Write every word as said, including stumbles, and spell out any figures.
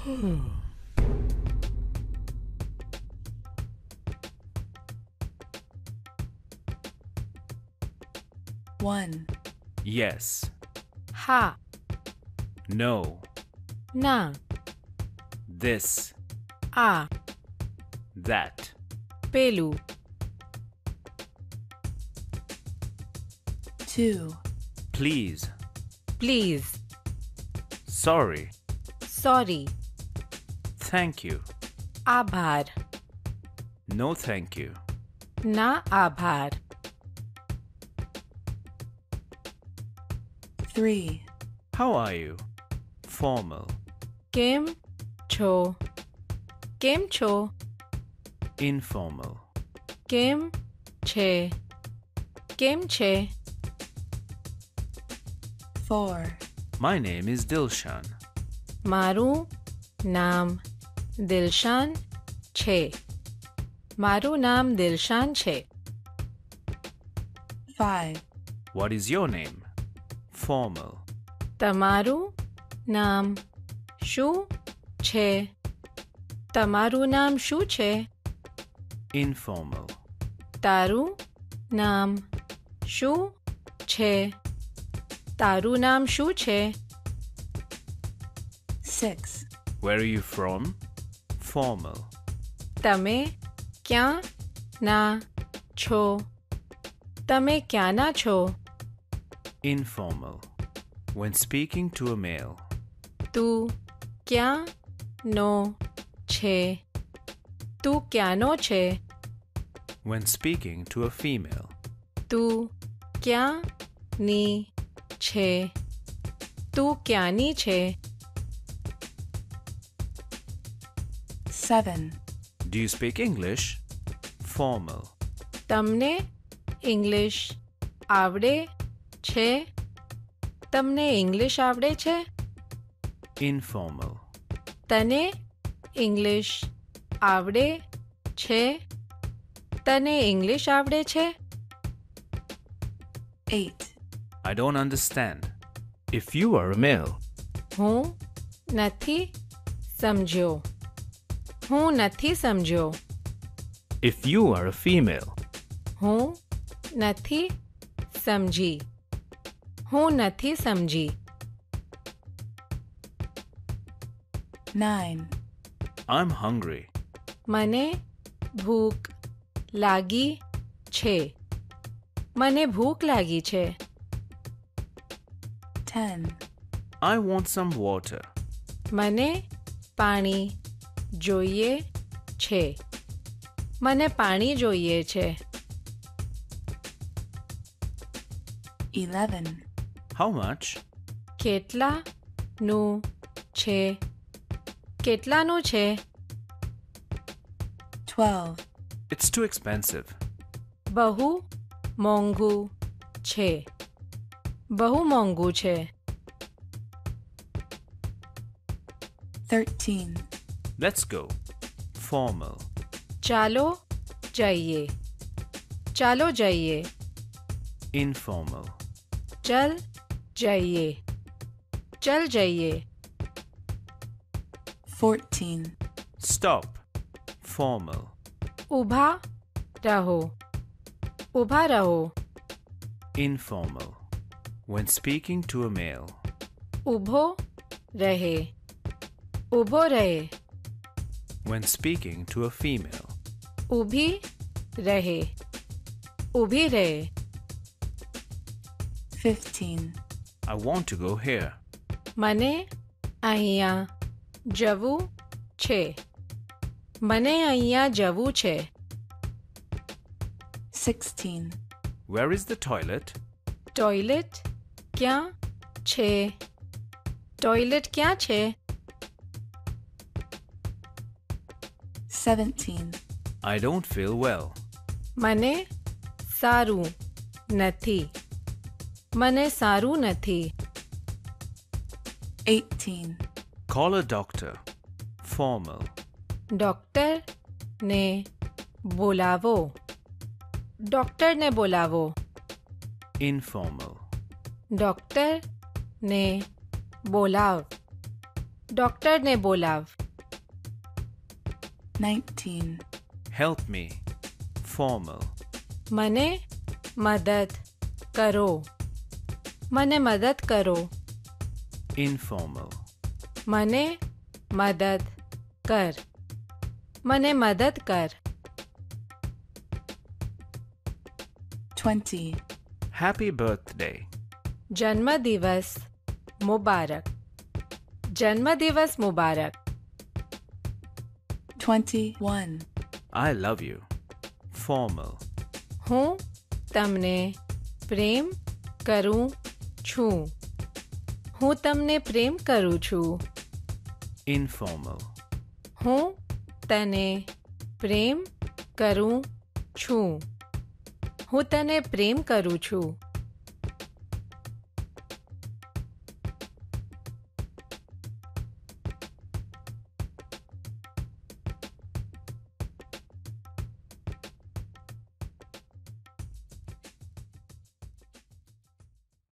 One. Yes. Ha. No. Na. This. A. That. Pelu. Two. Please. Please. Sorry. Sorry. Thank you. Aabhar. No thank you. Na aabhar. Three. How are you? Formal. Kem છો? Kem છો? Informal. કેમ છે? કેમ છે? Four. My name is Dilshan. મારું નામ દિલશાન છે. મારું નામ દિલશાન છે. Five. What is your name? Formal. તમારું નામ શું છે? તમારું નામ શું છે? Informal. તારું નામ શું છે? તારું નામ શું છે? Six. Where are you from? Formal. તમે ક્યાં ના છો? તમે ક્યાંના છો? Informal. When speaking to a male. તું ક્યાંનો છે? તું ક્યાંનો છે? When speaking to a female. તું ક્યાંની છે? તું ક્યાંની છે? Seven. Do you speak English? Formal. તમને ઇંગ્લિશ આવડે છે? તમને ઇંગ્લિશ આવડે છે? Informal. તને ઇંગ્લિશ આવડે છે? તને ઇંગ્લિશ આવડે છે? Eight. I don't understand. If you are a male. હું નથી સમજ્યો. હું નથી સમજ્યો. If you are a female. હું નથી સમજી. હું નથી સમજી. Nine. I'm hungry. મને ભૂખ લાગી છે. મને ભૂખ લાગી છે. Ten. I want some water. મને પાણી જોઈએ છે. મને પાણી જોઈએ છે. Eleven. How much? કેટલાનું છે? કેટલાનું છે? Twelve. It's too expensive. બહુ મોંઘું છે. બહુ મોંઘું છે. Thirteen. Let's go. Formal. ચાલો જઈએ. ચાલો જઈએ. Informal. ચલ જઈએ. ચલ જઈએ. Fourteen. Stop. Formal. ઊભા રહો. ઊભા રહો. Informal. When speaking to a male. ઊભો રહે. ઊભો રહે. When speaking to a female. ઊભી રહે. ઊભી રહે. Fifteen. I want to go here. મને અહીંયા જવું છે. મને અહીંયા જવું છે. Sixteen. Where is the toilet? Toilet ક્યાં છે? ટોયલેટ ક્યાં છે? Seventeen. I don't feel well. મને સારું નથી. મને સારું નથી. Eighteen. Call a doctor. Formal. ડૉક્ટરને બોલાવો. ડૉક્ટરને બોલાવો. Informal. ડૉક્ટરને બોલાવ. ડૉક્ટરને બોલાવ. nineteen, Help me. Formal. મને મદદ કરો. મને મદદ કરો. Informal. મને મદદ કર. મને મદદ કર. twenty, Happy birthday. જન્મદિવસ મુબારક. જન્મદિવસ મુબારક. twenty-one, I love you. Formal. હું તમને પ્રેમ કરું છું. હું તમને પ્રેમ કરું છું. Informal. હું તને પ્રેમ કરું છું. હું તને પ્રેમ કરું છું.